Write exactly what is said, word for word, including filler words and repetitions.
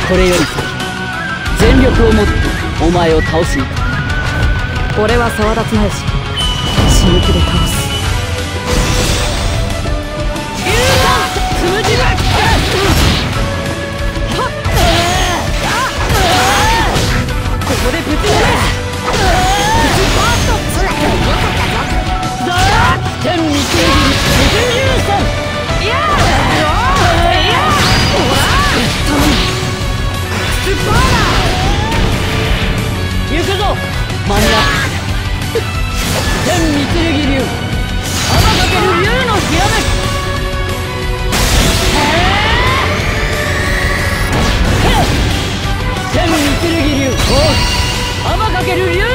これより先全力をもってお前を倒すのか。 俺は沢田綱吉、死ぬ気で倒す。 つむじばここでぶち抜け。天見ているじゅうさん。いやいやほらスパーラ行くぞ間に合う。天見剣流天かける竜のひらめき。天見剣流天かける竜